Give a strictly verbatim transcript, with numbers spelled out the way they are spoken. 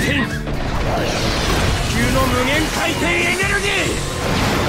転、地球の無限回転エネルギー